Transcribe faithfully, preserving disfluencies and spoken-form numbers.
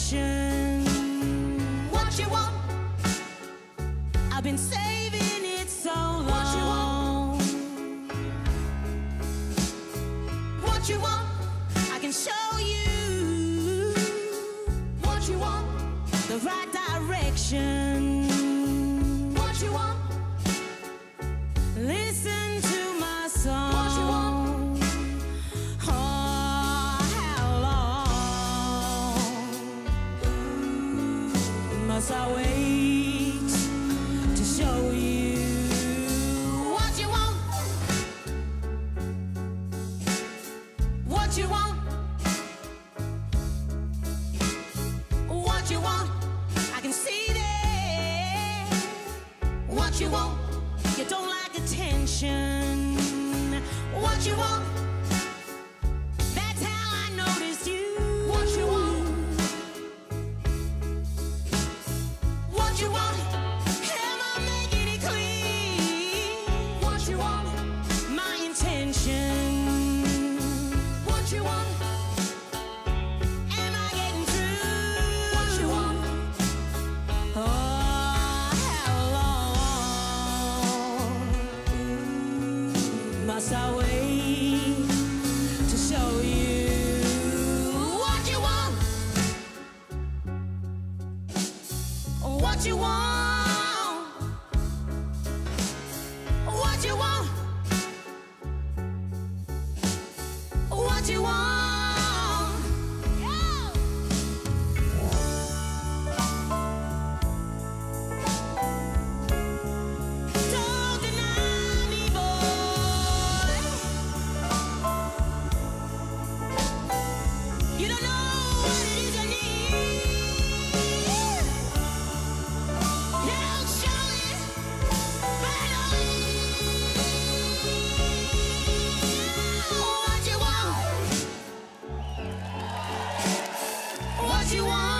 direction. What you want? I've been saving it so long. What you want? What you want? I can show you. What you want? The right direction. What you want? Listen to my song. What you want? Oh, how long must I wait to show you what you want? What you want? What you want? I can see that. What you want? You don't like attention. What you want? That's how I noticed you. What you want? What you want? Am I making it clear? What you want? My intention. What you want? Am I getting through? What you want? Oh, how long must I wait to show you what you want? What you want? What you want? What you want? Don't deny me, boy. You don't know what it is I need. Don't show it, but what you want? What you want?